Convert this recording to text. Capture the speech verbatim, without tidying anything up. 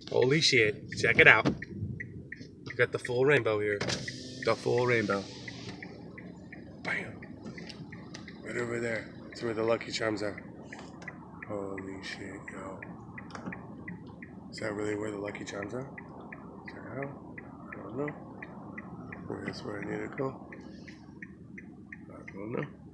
Holy shit. Check it out. We got the full rainbow here. The full rainbow. Bam. Right over there. That's where the Lucky Charms are. Holy shit, yo. Is that really where the Lucky Charms are? Check it out. I don't know. Maybe that's where I need to go. I don't know.